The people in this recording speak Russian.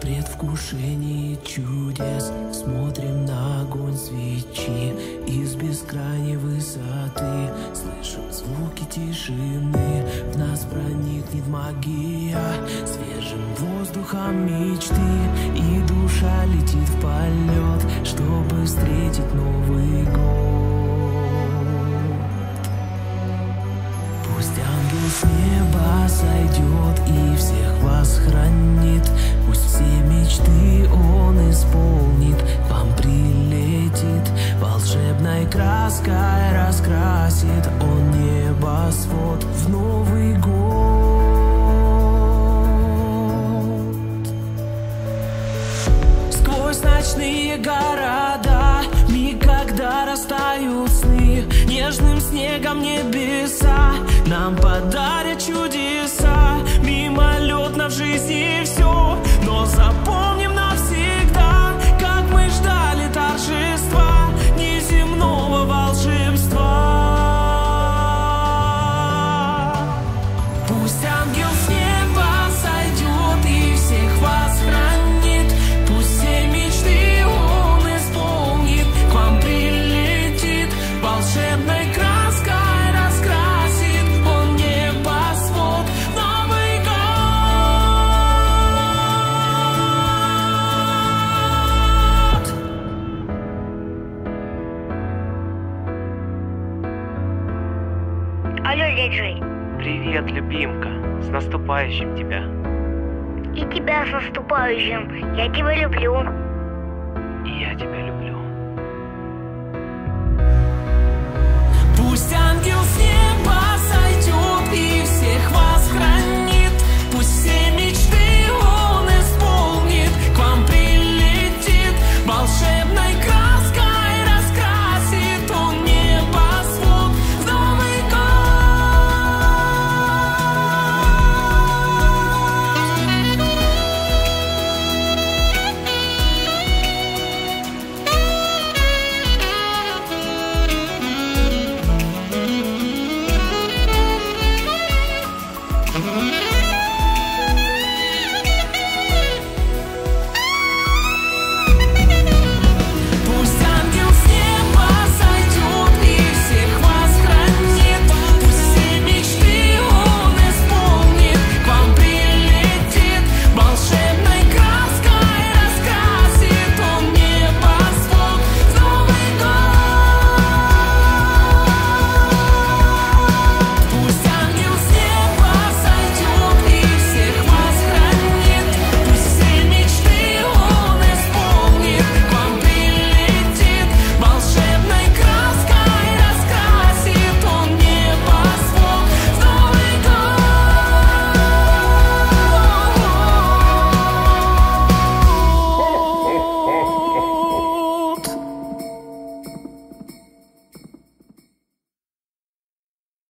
предвкушении чудес смотрим на огонь свечи из бескрайней высоты. Слышим звуки тишины, в нас проникнет магия свежим воздухом мечты, и душа летит в полет, чтобы встретить Новый год. Пусть ангел с неба сойдет и всех вас хранит, пусть все мечты он исполнит, к вам прилетит, волшебной краской раскрасит он небосвод в Новый год. Сквозь ночные города никогда растают сны, нежным снегом небеса нам подарят чудеса. Мимолетно в жизни все, но запомним навсегда, как мы ждали торжества неземного волшебства. Пусть ангел с неба сойдет и всех вас хранит, пусть все мечты он исполнит, к вам прилетит, волшебной краской раскрасит он небосвод в Новый год. Алло, диджей. Привет, любимка, с наступающим тебя. И тебя с наступающим. Я тебя люблю. И я тебя люблю.